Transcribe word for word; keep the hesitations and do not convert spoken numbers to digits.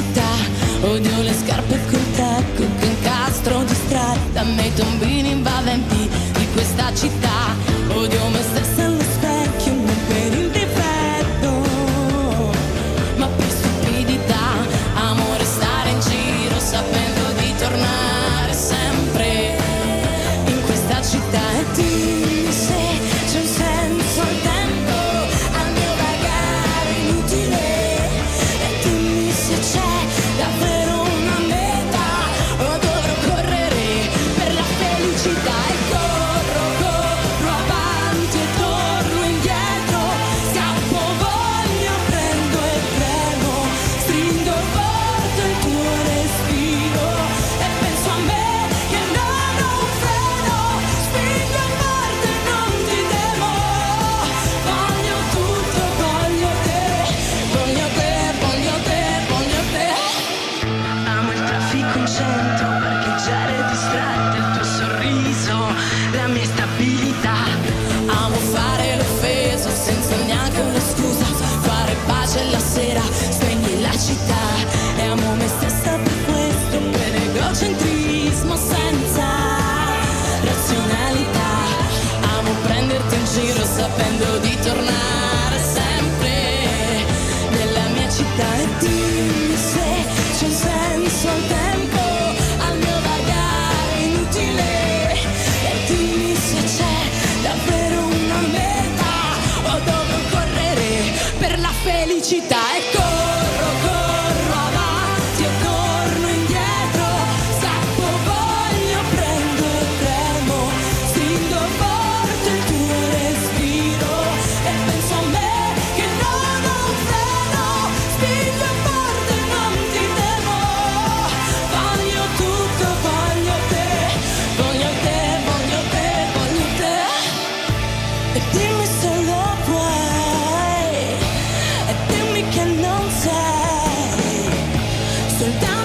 città, odio le scarpe col tacco che incastro di strada, me i tombini va venti di questa città, odio me stessa allo specchio, non per il difetto, ma per stupidità, amo restare in giro sapendo di tornare sempre in questa città. E dimmi se c'è un senso al tempo, al mio vagare inutile, e dimmi se c'è davvero una meta o dovrò correre per la felicità. E corro, corro avanti e torno indietro, scappo, voglio, prendo e premo, stringo forte il tuo respiro e penso a me che non ho un freno, spingo forte e non ti temo, voglio tutto, voglio te, voglio te, voglio te, voglio te. Amo il traffico in centro, parcheggiare distratti, il tuo sorriso, la mia stabilità. Amo fare l'offeso senza neanche una scusa, fare pace la sera, spegni la città. E amo me stessa per questo, per egocentrismo senza razionalità. Amo prenderti in giro sapendo di tornare sempre nella mia città. E dimmi se c'è un senso al tempo, al mio vagare inutile, e dimmi se c'è davvero una meta o devo correre per la felicità. E corro, corro avanti e torno indietro, scappo, voglio, prendo e premo, stringo forte il tuo respiro e penso a me che non ho un freno, spingo forte e non ti temo, voglio tutto, voglio te, voglio te, voglio te, voglio te. E dimmi se lo puoi, e dimmi che non sei soltanto